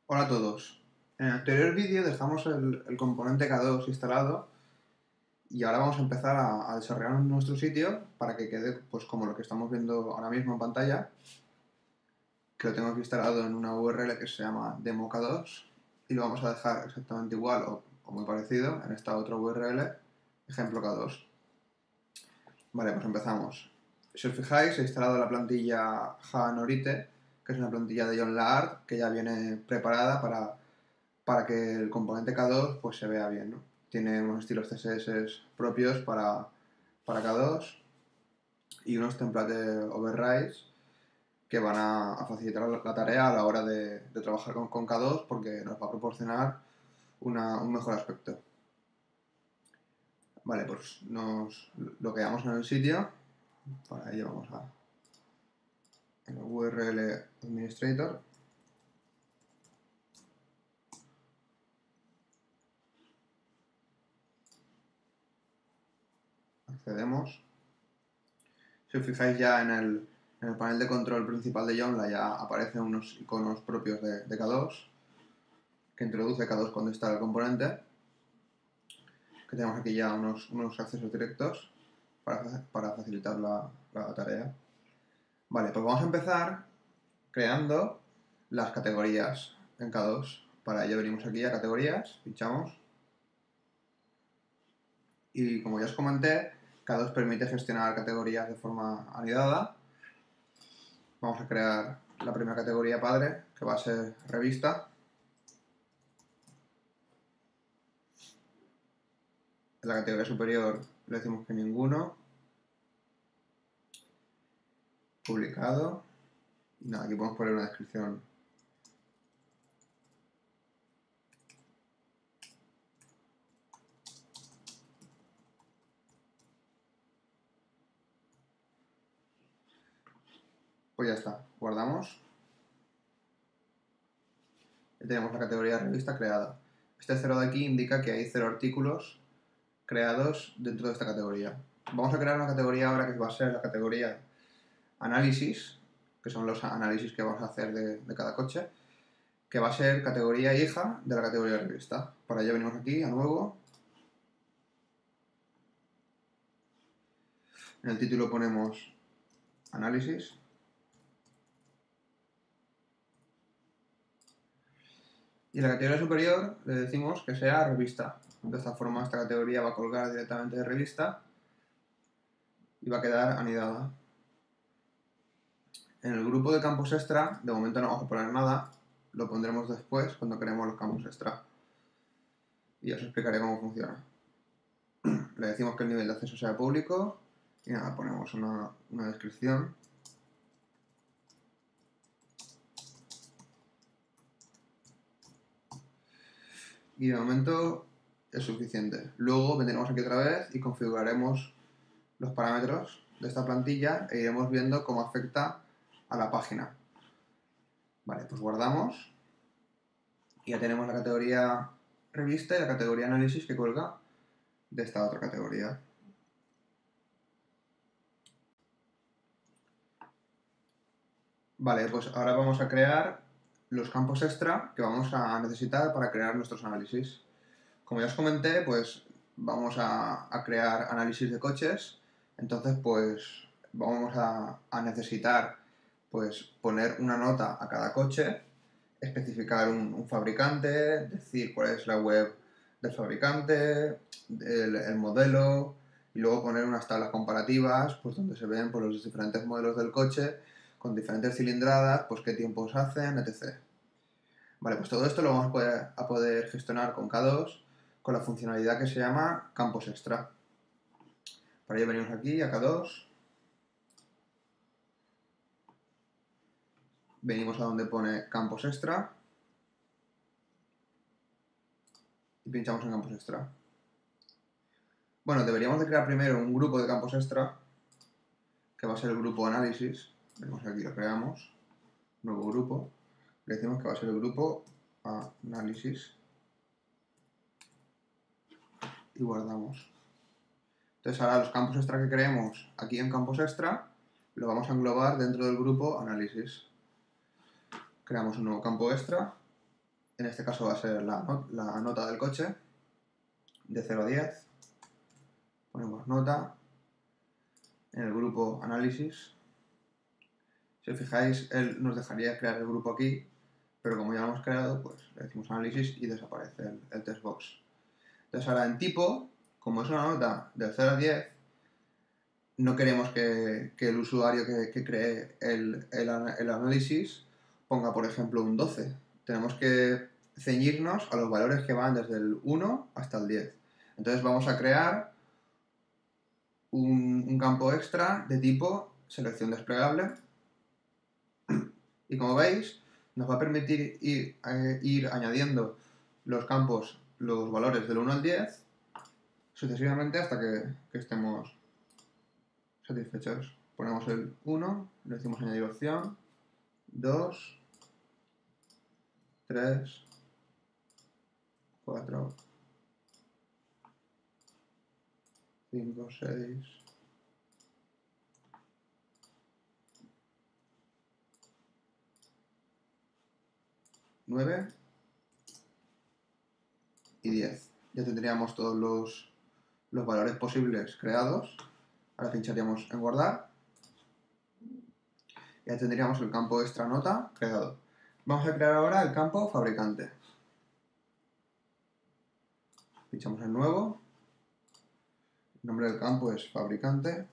Hola a todos. En el anterior vídeo dejamos el componente K2 instalado y ahora vamos a empezar a desarrollar nuestro sitio para que quede pues como lo que estamos viendo ahora mismo en pantalla, que lo tengo aquí instalado en una URL que se llama demo K2 y lo vamos a dejar exactamente igual o muy parecido en esta otra URL, ejemplo K2. Vale, pues empezamos. Si os fijáis, he instalado la plantilla Janorite, que es una plantilla de John Laird que ya viene preparada para que el componente K2 pues, se vea bien, ¿no? Tiene unos estilos CSS propios para K2 y unos template overrides que van a facilitar la tarea a la hora de trabajar con K2 porque nos va a proporcionar un mejor aspecto. Vale, pues nos lo quedamos en el sitio. Para ello vamos a el URL administrator. Accedemos. Si os fijáis ya en el panel de control principal de Joomla ya aparecen unos iconos propios de K2 que introduce K2 cuando instala el componente, que tenemos aquí ya unos accesos directos para facilitar la tarea. Vale, pues vamos a empezar creando las categorías en K2. Para ello venimos aquí a categorías, pinchamos y como ya os comenté, K2 permite gestionar categorías de forma anidada. Vamos a crear la primera categoría padre, que va a ser revista. En la categoría superior le decimos que ninguno. Publicado. Y nada, aquí podemos poner una descripción. Pues ya está, guardamos. Y tenemos la categoría revista creada. Este 0 de aquí indica que hay 0 artículos creados dentro de esta categoría. Vamos a crear una categoría ahora que va a ser la categoría análisis, que son los análisis que vamos a hacer de cada coche, que va a ser categoría hija de la categoría revista. Para ello venimos aquí a nuevo. En el título ponemos análisis. Y en la categoría superior le decimos que sea revista. De esta forma esta categoría va a colgar directamente de revista y va a quedar anidada. En el grupo de campos extra, de momento no vamos a poner nada, lo pondremos después cuando creemos los campos extra. Y os explicaré cómo funciona. Le decimos que el nivel de acceso sea público y nada, ponemos una descripción. Y de momento es suficiente. Luego vendremos aquí otra vez y configuraremos los parámetros de esta plantilla e iremos viendo cómo afecta a la página. Vale, pues guardamos y ya tenemos la categoría revista y la categoría análisis que cuelga de esta otra categoría. Vale, pues ahora vamos a crear los campos extra que vamos a necesitar para crear nuestros análisis. Como ya os comenté, pues vamos a crear análisis de coches, entonces pues vamos a necesitar pues poner una nota a cada coche, especificar un fabricante, decir cuál es la web del fabricante, el modelo y luego poner unas tablas comparativas pues donde se ven pues, los diferentes modelos del coche con diferentes cilindradas, pues qué tiempos hacen, etc. Vale, pues todo esto lo vamos a poder gestionar con K2 con la funcionalidad que se llama campos extra. Para ello venimos aquí a K2, venimos a donde pone campos extra y pinchamos en campos extra. Bueno, deberíamos de crear primero un grupo de campos extra que va a ser el grupo análisis. Venimos aquí, lo creamos, nuevo grupo, le decimos que va a ser el grupo análisis y guardamos. Entonces ahora los campos extra que creemos aquí en campos extra lo vamos a englobar dentro del grupo análisis. Creamos un nuevo campo extra En este caso va a ser la nota del coche, de 0 a 10. Ponemos nota. En el grupo análisis. Si os fijáis, él nos dejaría crear el grupo aquí, pero como ya lo hemos creado, pues le decimos análisis y desaparece el textbox. Entonces ahora en tipo, como es una nota del 0 a 10, no queremos que el usuario que cree el análisis ponga, por ejemplo, un 12. Tenemos que ceñirnos a los valores que van desde el 1 hasta el 10. Entonces vamos a crear un campo extra de tipo selección desplegable. Y como veis, nos va a permitir ir añadiendo los campos, los valores del 1 al 10, sucesivamente hasta que estemos satisfechos. Ponemos el 1, le decimos añadir opción, 2, 3, 4, 5, 6, 9 y 10. Ya tendríamos todos los valores posibles creados. Ahora pincharíamos en guardar. Ya tendríamos el campo extra nota creado. Vamos a crear ahora el campo fabricante. Pinchamos en nuevo. El nombre del campo es fabricante.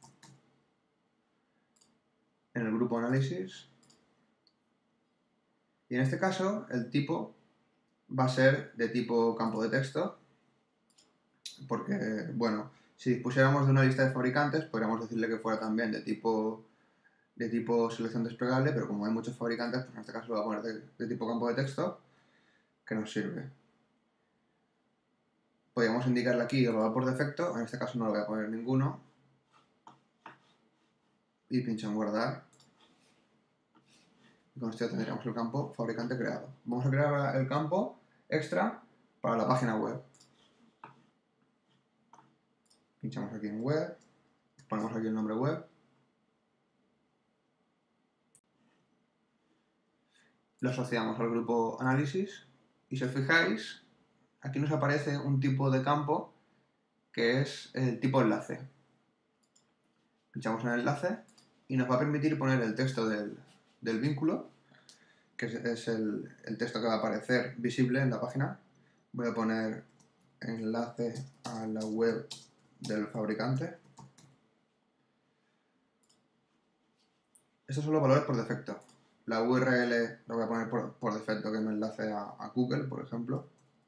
En el grupo análisis. Y en este caso el tipo va a ser de tipo campo de texto. Porque, bueno, si dispusiéramos de una lista de fabricantes, podríamos decirle que fuera también de tipo selección desplegable, pero como hay muchos fabricantes, pues en este caso lo voy a poner de tipo campo de texto, que nos sirve. Podríamos indicarle aquí el valor por defecto, en este caso no lo voy a poner ninguno, y pincho en guardar. Y con esto ya tendríamos el campo fabricante creado. Vamos a crear ahora el campo extra para la página web. Pinchamos aquí en web, ponemos aquí el nombre web. Lo asociamos al grupo análisis y si os fijáis, aquí nos aparece un tipo de campo que es el tipo enlace. Pinchamos en el enlace y nos va a permitir poner el texto del vínculo, que es el texto que va a aparecer visible en la página. Voy a poner enlace a la web del fabricante. Estos son los valores por defecto. La URL la voy a poner por defecto que me enlace a Google, por ejemplo.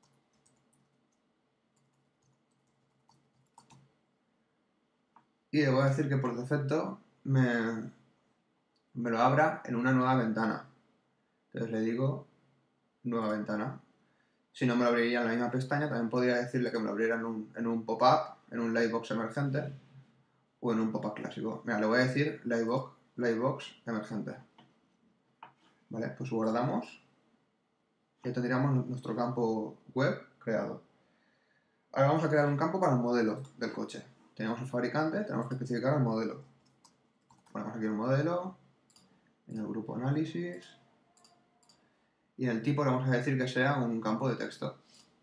Y le voy a decir que por defecto me lo abra en una nueva ventana. Entonces le digo nueva ventana. Si no me lo abriría en la misma pestaña, también podría decirle que me lo abriera en un pop-up, en un lightbox emergente o en un pop-up clásico. Mira, le voy a decir lightbox emergente. Vale, pues guardamos y ya tendríamos nuestro campo web creado. Ahora vamos a crear un campo para el modelo del coche. Tenemos el fabricante, tenemos que especificar el modelo. Ponemos aquí el modelo, en el grupo análisis, y en el tipo le vamos a decir que sea un campo de texto.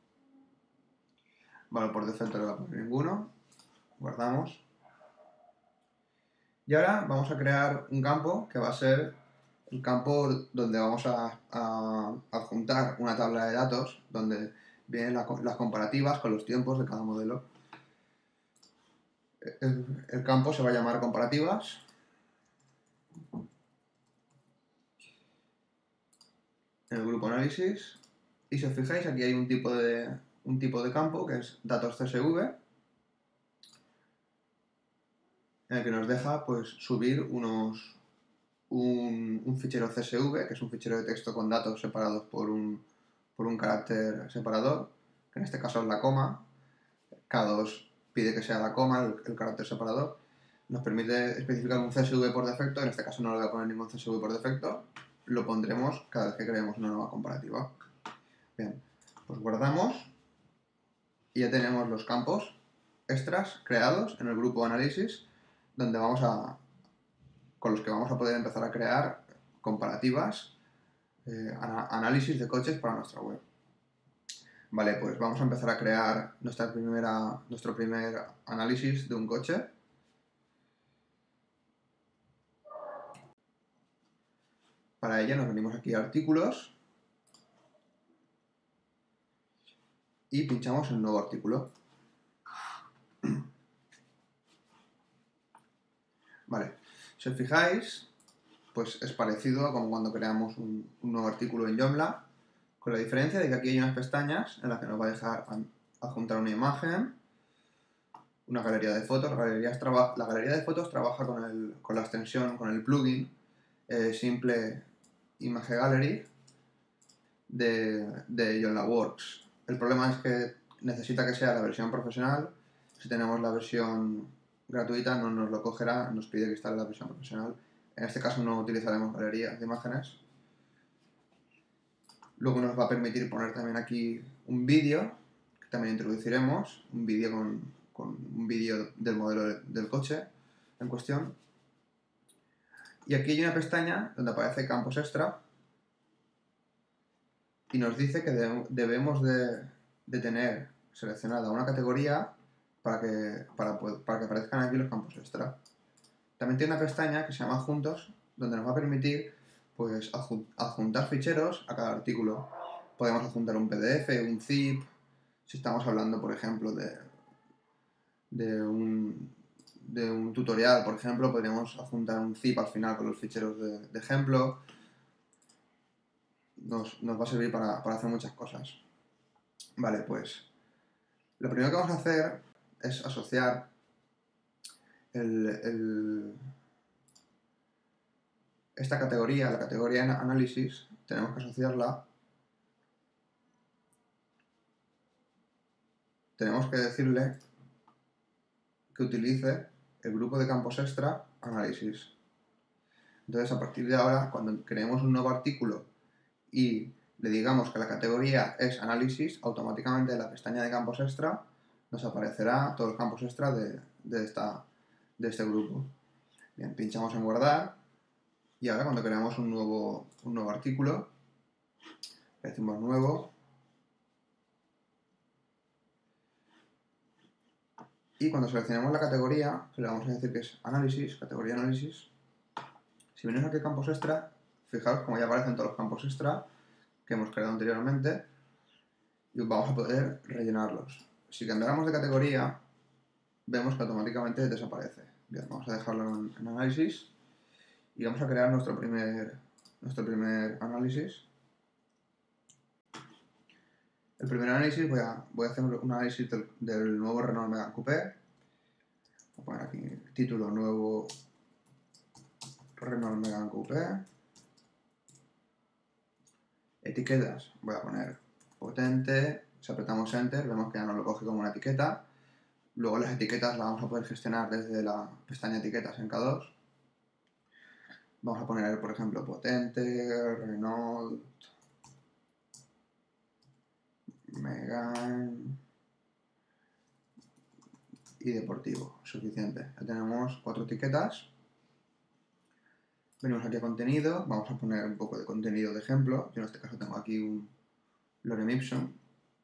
Vale, por defecto no le voy a poner ninguno. Guardamos. Y ahora vamos a crear un campo que va a ser el campo donde vamos a adjuntar una tabla de datos donde vienen las comparativas con los tiempos de cada modelo. El campo se va a llamar comparativas. En el grupo análisis. Y si os fijáis, aquí hay un tipo de campo que es datos CSV, en el que nos deja pues subir un fichero CSV, que es un fichero de texto con datos separados por un carácter separador, que en este caso es la coma. K2 pide que sea la coma, el carácter separador. Nos permite especificar un CSV por defecto, en este caso no le voy a poner ningún CSV por defecto, lo pondremos cada vez que creemos una nueva comparativa. Bien, pues guardamos y ya tenemos los campos extras creados en el grupo análisis, con los que vamos a poder empezar a crear comparativas análisis de coches para nuestra web. Vale, pues vamos a empezar a crear nuestro primer análisis de un coche. Para ello nos venimos aquí a artículos y pinchamos en nuevo artículo. Vale, si os fijáis, pues es parecido a como cuando creamos un nuevo artículo en Joomla, con la diferencia de que aquí hay unas pestañas en las que nos va a dejar adjuntar una imagen, una galería de fotos. La galería de fotos trabaja con la extensión, con el plugin simple Image Gallery de Joomla Works. El problema es que necesita que sea la versión profesional. Si tenemos la versión gratuita no nos lo cogerá, nos pide que instale la versión profesional. En este caso no utilizaremos galerías de imágenes. Luego nos va a permitir poner también aquí un vídeo, que también introduciremos, un vídeo con un vídeo del modelo del coche en cuestión. Y aquí hay una pestaña donde aparece campos extra y nos dice que debemos de tener seleccionada una categoría para que aparezcan aquí los campos extra. También tiene una pestaña que se llama Adjuntos, donde nos va a permitir pues, adjuntar ficheros a cada artículo. Podemos adjuntar un PDF, un zip. Si estamos hablando, por ejemplo, de un tutorial, por ejemplo, podríamos adjuntar un zip al final con los ficheros de ejemplo. Nos va a servir para hacer muchas cosas. Vale, pues lo primero que vamos a hacer es asociar esta categoría, la categoría en análisis, tenemos que asociarla. Tenemos que decirle que utilice el grupo de campos extra análisis. Entonces, a partir de ahora, cuando creemos un nuevo artículo y le digamos que la categoría es análisis, automáticamente en la pestaña de campos extra nos aparecerá todos los campos extra de este grupo. Bien, pinchamos en guardar y ahora cuando creamos un nuevo artículo, le decimos nuevo y cuando seleccionemos la categoría, le vamos a decir que es análisis, categoría análisis. Si venimos aquí a campos extra, fijaos como ya aparecen todos los campos extra que hemos creado anteriormente y vamos a poder rellenarlos. Si cambiáramos de categoría, vemos que automáticamente desaparece. Bien, vamos a dejarlo en análisis y vamos a crear nuestro primer análisis. El primer análisis voy a hacer un análisis del nuevo Renault Megane Coupé. Voy a poner aquí el título nuevo Renault Megane Coupé. Etiquetas, voy a poner potente. Si apretamos Enter, vemos que ya nos lo coge como una etiqueta. Luego las etiquetas las vamos a poder gestionar desde la pestaña etiquetas en K2. Vamos a poner, por ejemplo, potente, Renault, Megane y deportivo. Suficiente. Ya tenemos 4 etiquetas. Venimos aquí a contenido. Vamos a poner un poco de contenido de ejemplo. Yo en este caso tengo aquí un Lorem Ipsum.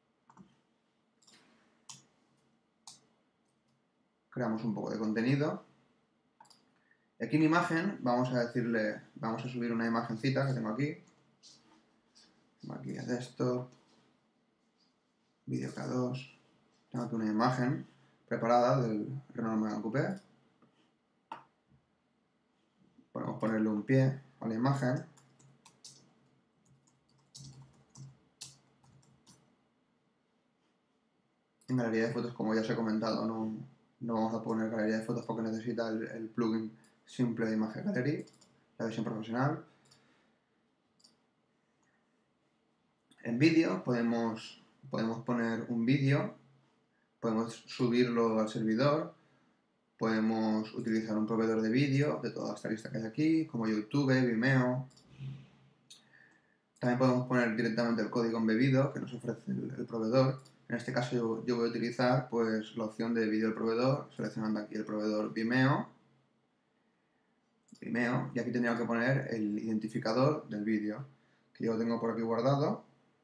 Creamos un poco de contenido. Aquí en imagen vamos a subir una imagencita que tengo aquí. Aquí es esto. Vídeo K2. Tengo aquí una imagen preparada del Renault Megane Coupé. Podemos ponerle un pie a la imagen. En galería de fotos, como ya os he comentado, no vamos a poner galería de fotos porque necesita el plugin simple de Image Gallery, la versión profesional. En vídeo podemos poner un vídeo, podemos subirlo al servidor, podemos utilizar un proveedor de vídeo de toda esta lista que hay aquí, como YouTube, Vimeo. También podemos poner directamente el código embebido que nos ofrece el proveedor. En este caso yo voy a utilizar pues, la opción de vídeo del proveedor, seleccionando aquí el proveedor Vimeo, y aquí tendría que poner el identificador del vídeo, que yo lo tengo por aquí guardado.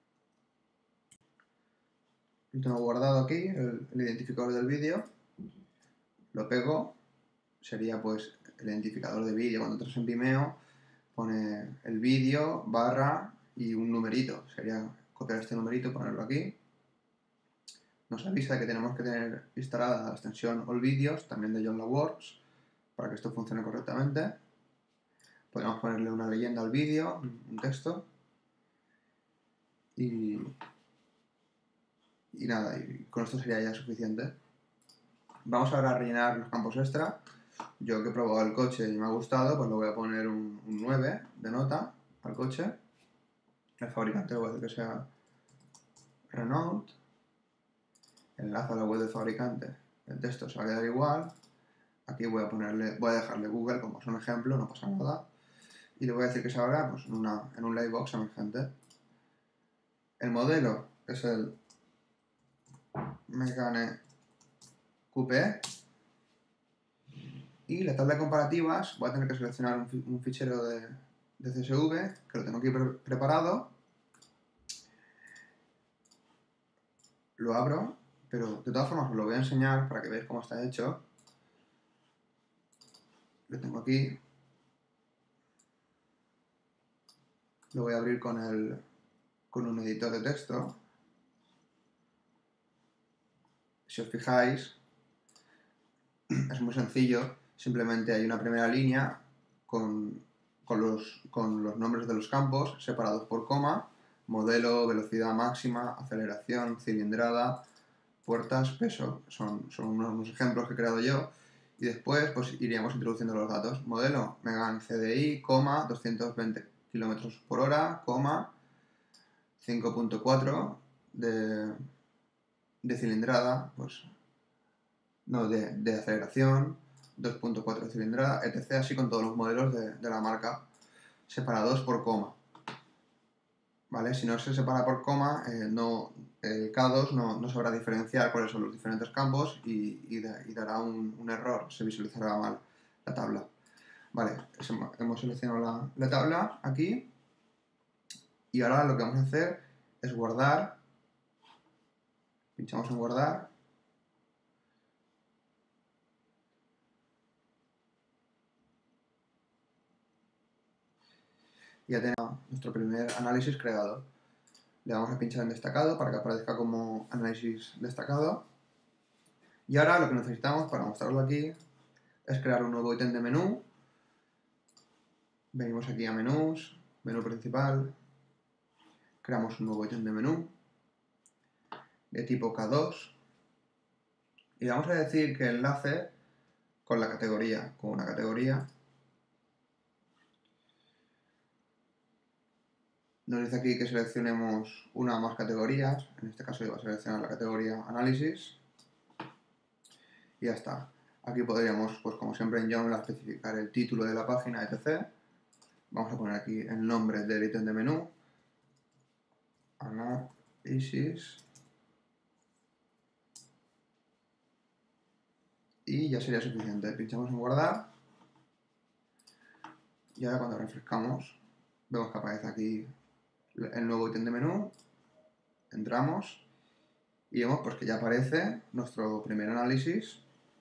Lo tengo guardado aquí, el identificador del vídeo. Lo pego, sería pues el identificador de vídeo. Cuando entras en Vimeo, pone el vídeo, barra y un numerito. Sería copiar este numerito, ponerlo aquí. Nos avisa de que tenemos que tener instalada la extensión All Videos, también de Joomla Works, para que esto funcione correctamente. Podemos ponerle una leyenda al vídeo, un texto. Y nada, y con esto sería ya suficiente. Vamos ahora a rellenar los campos extra. Yo que he probado el coche y me ha gustado, pues le voy a poner un 9 de nota al coche. El fabricante voy a decir que sea Renault. Enlaza a la web del fabricante. El texto se va a quedar igual. Aquí voy a dejarle Google como es un ejemplo, no pasa nada. Y le voy a decir que se abra pues, en un lightbox emergente. El modelo es el Megane Coupé. Y la tabla de comparativas voy a tener que seleccionar un fichero de CSV que lo tengo aquí preparado. Lo abro, pero de todas formas os lo voy a enseñar para que veáis cómo está hecho. Lo tengo aquí. Lo voy a abrir con un editor de texto. Si os fijáis, es muy sencillo. Simplemente hay una primera línea con los nombres de los campos separados por coma, modelo, velocidad máxima, aceleración, cilindrada, puertas, peso. Son unos ejemplos que he creado yo. Y después pues iríamos introduciendo los datos. Modelo, Megane CDI, 220 km por hora, 5.4 de cilindrada, pues no, de aceleración, 2.4 de cilindrada, etc. Así con todos los modelos de la marca, separados por coma. ¿Vale? Si no se separa por coma, el K2 no sabrá diferenciar cuáles son los diferentes campos y dará un error, se visualizará mal la tabla. Vale, hemos seleccionado la tabla aquí y ahora lo que vamos a hacer es guardar. Pinchamos en guardar. Y ya tenemos nuestro primer análisis creado. Le vamos a pinchar en destacado para que aparezca como análisis destacado. Y ahora lo que necesitamos para mostrarlo aquí es crear un nuevo ítem de menú. Venimos aquí a menús, menú principal, creamos un nuevo ítem de menú de tipo K2 y vamos a decir que enlace con la categoría, con una categoría. Nos dice aquí que seleccionemos una o más categorías, en este caso yo voy a seleccionar la categoría análisis y ya está. Aquí podríamos, pues como siempre en Joomla, especificar el título de la página, etc. Vamos a poner aquí el nombre del ítem de menú, análisis, y ya sería suficiente. Pinchamos en guardar y ahora cuando refrescamos vemos que aparece aquí el nuevo ítem de menú. Entramos y vemos pues, que ya aparece nuestro primer análisis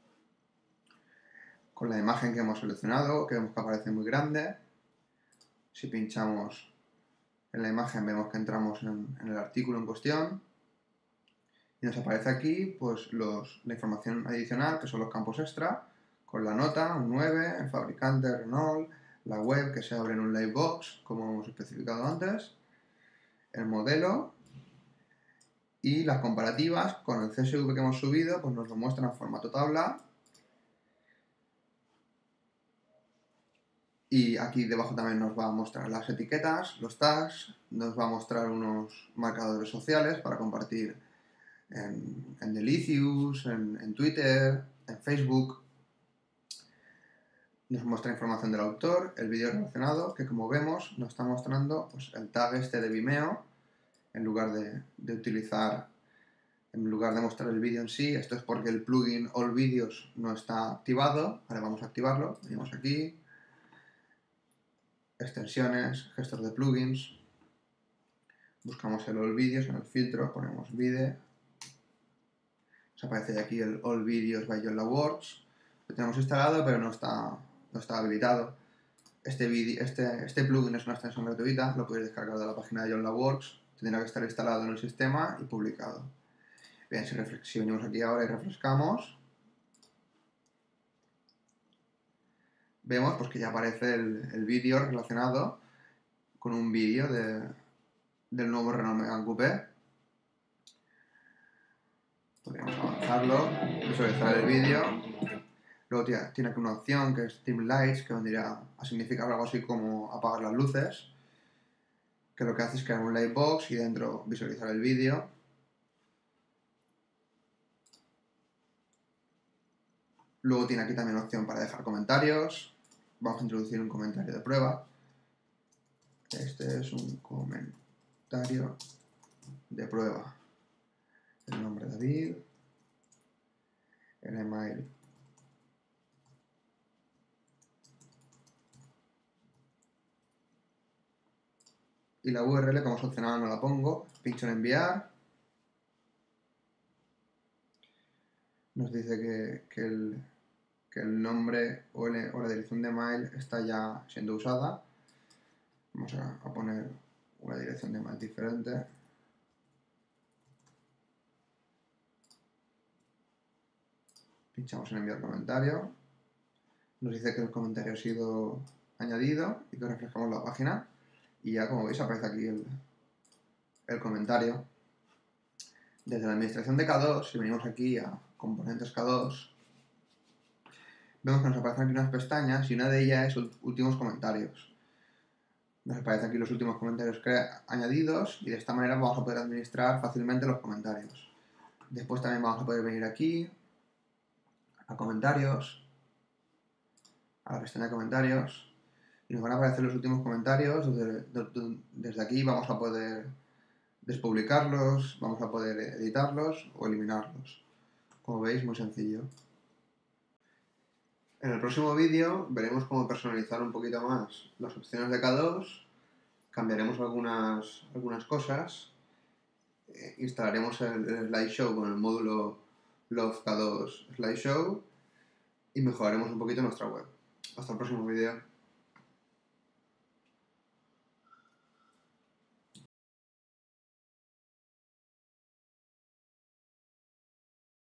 con la imagen que hemos seleccionado, que vemos que aparece muy grande. Si pinchamos en la imagen vemos que entramos en el artículo en cuestión y nos aparece aquí pues, la información adicional, que son los campos extra, con la nota, un 9, el fabricante Renault, la web que se abre en un lightbox, como hemos especificado antes, el modelo y las comparativas con el CSV que hemos subido, pues nos lo muestra en formato tabla. Y aquí debajo también nos va a mostrar las etiquetas, los tags, nos va a mostrar unos marcadores sociales para compartir en Delicious, en Twitter, en Facebook. Nos muestra información del autor, el vídeo relacionado, que como vemos nos está mostrando pues, el tag este de Vimeo, en lugar de mostrar el vídeo en sí. Esto es porque el plugin All Videos no está activado. Ahora vamos a activarlo. Venimos aquí, extensiones, gestor de plugins. buscamos el All Videos en el filtro, ponemos Vide, nos aparece aquí el All Videos by Joomla_Works, lo tenemos instalado pero no está habilitado. Este plugin es una extensión gratuita, lo podéis descargar de la página de Joomla_Works, tendrá que estar instalado en el sistema y publicado. Bien, si venimos aquí ahora y refrescamos, vemos pues, que ya aparece el vídeo relacionado con un vídeo del nuevo Renault Megane Coupé. Podríamos avanzarlo, visualizar el vídeo. Luego tiene aquí una opción que es Dim Lights, que vendría a significar algo así como apagar las luces, que lo que hace es crear un lightbox y dentro visualizar el vídeo. Luego tiene aquí también opción para dejar comentarios. Vamos a introducir un comentario de prueba. Este es un comentario de prueba. El nombre David, el email y la URL como es opcional no la pongo. Pincho en enviar. Nos dice que el nombre o la dirección de mail está ya siendo usada. Vamos a poner una dirección de mail diferente. Pinchamos en enviar comentario. Nos dice que el comentario ha sido añadido y que refrescamos la página. Y ya, como veis, aparece aquí el comentario. Desde la administración de K2, si venimos aquí a componentes K2, vemos que nos aparecen aquí unas pestañas y una de ellas es últimos comentarios. Nos aparecen aquí los últimos comentarios añadidos y de esta manera vamos a poder administrar fácilmente los comentarios. Después también vamos a poder venir aquí a comentarios, a la pestaña de comentarios y nos van a aparecer los últimos comentarios. Desde aquí vamos a poder despublicarlos, vamos a poder editarlos o eliminarlos. Como veis, muy sencillo. En el próximo vídeo veremos cómo personalizar un poquito más las opciones de K2, cambiaremos algunas cosas, instalaremos el slideshow con el módulo Love K2 Slideshow y mejoraremos un poquito nuestra web. Hasta el próximo vídeo.